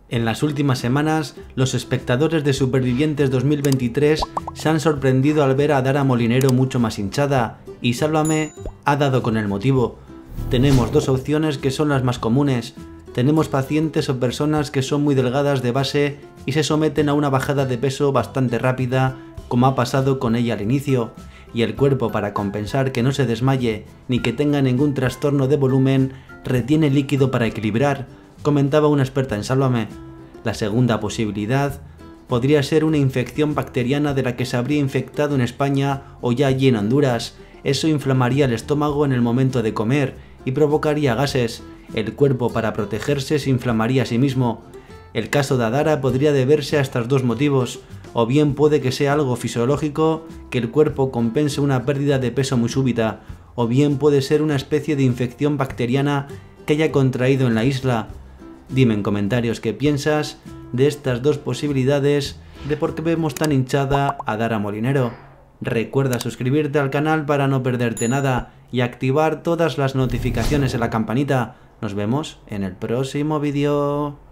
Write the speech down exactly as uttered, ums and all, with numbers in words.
En las últimas semanas, los espectadores de Supervivientes dos mil veintitrés se han sorprendido al ver a Dara Molinero mucho más hinchada, y Sálvame ha dado con el motivo. Tenemos dos opciones que son las más comunes. Tenemos pacientes o personas que son muy delgadas de base y se someten a una bajada de peso bastante rápida, como ha pasado con ella al inicio, y el cuerpo, para compensar que no se desmaye ni que tenga ningún trastorno de volumen, retiene líquido para equilibrar, comentaba una experta en Sálvame. La segunda posibilidad podría ser una infección bacteriana de la que se habría infectado en España o ya allí en Honduras. Eso inflamaría el estómago en el momento de comer y provocaría gases. El cuerpo, para protegerse, se inflamaría a sí mismo. El caso de Dara podría deberse a estos dos motivos, o bien puede que sea algo fisiológico, que el cuerpo compense una pérdida de peso muy súbita, o bien puede ser una especie de infección bacteriana que haya contraído en la isla. Dime en comentarios qué piensas de estas dos posibilidades de por qué vemos tan hinchada a Dara Molinero. Recuerda suscribirte al canal para no perderte nada y activar todas las notificaciones en la campanita. Nos vemos en el próximo vídeo.